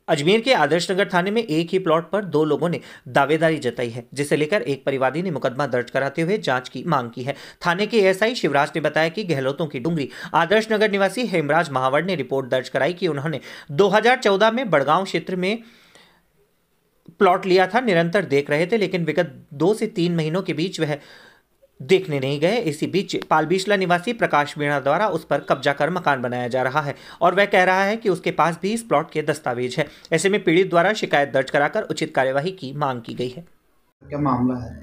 अजमेर के आदर्श नगर थाने में एक ही प्लॉट पर दो लोगों ने दावेदारी जताई है, जिसे लेकर एक परिवादी ने मुकदमा दर्ज कराते हुए जांच की मांग की है। थाने के एएसआई शिवराज ने बताया कि गहलोतों की डुंगरी आदर्श नगर निवासी हेमराज महावर ने रिपोर्ट दर्ज कराई कि उन्होंने 2014 में बड़गांव क्षेत्र में प्लॉट लिया था। निरंतर देख रहे थे, लेकिन विगत 2 से 3 महीनों के बीच वह देखने नहीं गए। इसी बीच पालबीसला निवासी प्रकाश मीणा द्वारा उस पर कब्जा कर मकान बनाया जा रहा है और वह कह रहा है कि उसके पास भी इस प्लॉट के दस्तावेज है। ऐसे में पीड़ित द्वारा शिकायत दर्ज कराकर उचित कार्यवाही की मांग की गई है। क्या मामला है?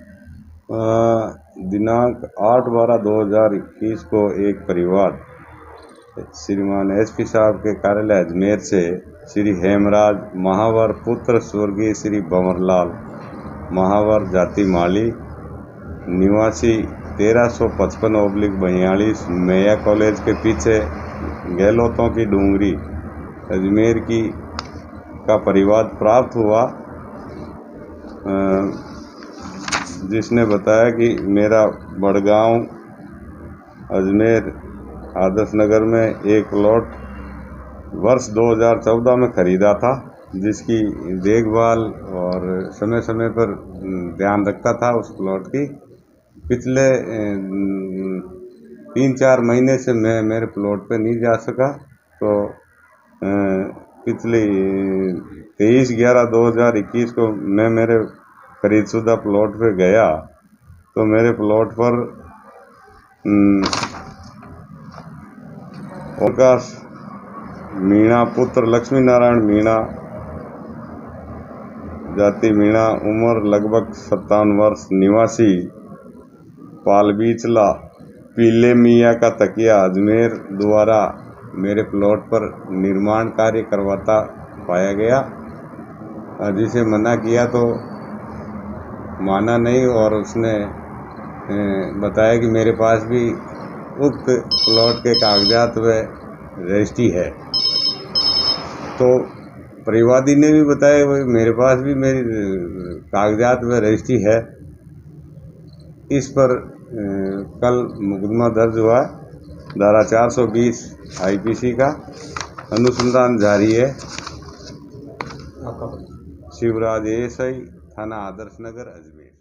दिनांक 8/12/2021 को एक परिवार श्रीमान एसपी साहब के कार्यालय अजमेर से श्री हेमराज महावर पुत्र स्वर्गीय श्री भंवरलाल महावर जाति माली निवासी 1355/42 मैया कॉलेज के पीछे गहलोतों की डूंगरी अजमेर की का परिवाद प्राप्त हुआ, जिसने बताया कि मेरा बड़गांव अजमेर आदर्श नगर में एक प्लॉट वर्ष 2014 में खरीदा था, जिसकी देखभाल और समय समय पर ध्यान रखता था। उस प्लॉट की पिछले 3-4 महीने से मैं मेरे प्लॉट पे नहीं जा सका, तो पिछले 23/11/2021 को मैं मेरे खरीदशुदा प्लॉट पे गया, तो मेरे प्लॉट पर प्रकाश मीणा पुत्र लक्ष्मी नारायण मीणा जाति मीणा उम्र लगभग 57 वर्ष निवासी पालबीचला पीले मियाँ का तकिया अजमेर द्वारा मेरे प्लॉट पर निर्माण कार्य करवाता पाया गया, जिसे मना किया तो माना नहीं और उसने बताया कि मेरे पास भी उक्त प्लॉट के कागजात व रजिस्ट्री है। तो परिवादी ने भी बताया भाई मेरे पास भी मेरी कागजात व रजिस्ट्री है। इस पर कल मुकदमा दर्ज हुआ, धारा 420 आईपीसी का अनुसंधान जारी है। शिवराज एएसआई थाना आदर्श नगर अजमेर।